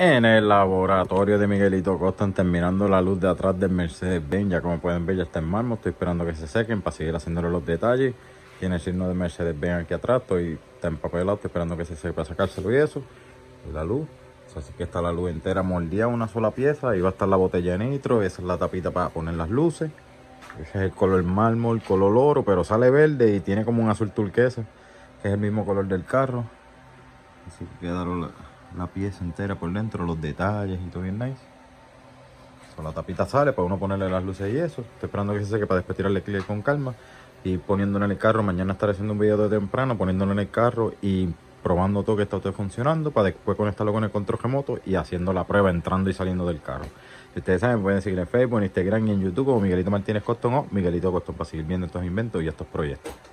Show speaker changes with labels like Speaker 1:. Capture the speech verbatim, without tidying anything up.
Speaker 1: En el laboratorio de Miguelito Costa, terminando la luz de atrás del Mercedes-Benz. Ya como pueden ver, ya está en mármol. Estoy esperando que se sequen para seguir haciéndole los detalles. Tiene el signo de Mercedes-Benz aquí atrás. Estoy está empapelado, estoy esperando que se seque para sacárselo y eso. Y la luz. Así que está la luz entera moldeada, una sola pieza. Ahí va a estar la botella de nitro. Esa es la tapita para poner las luces. Ese es el color mármol, color oro, pero sale verde y tiene como un azul turquesa, que es el mismo color del carro. Así que quedaron la, la pieza entera por dentro, los detalles y todo bien nice. So, la tapita sale para uno ponerle las luces y eso. Estoy esperando que se seque para después tirarle el clip con calma y poniéndolo en el carro. Mañana estaré haciendo un video de temprano, poniéndolo en el carro y probando todo que está todo funcionando para después conectarlo con el control remoto y haciendo la prueba entrando y saliendo del carro. Si ustedes saben, me pueden seguir en Facebook, en Instagram y en YouTube como Miguelito Martínez Costón o Miguelito Costón para seguir viendo estos inventos y estos proyectos.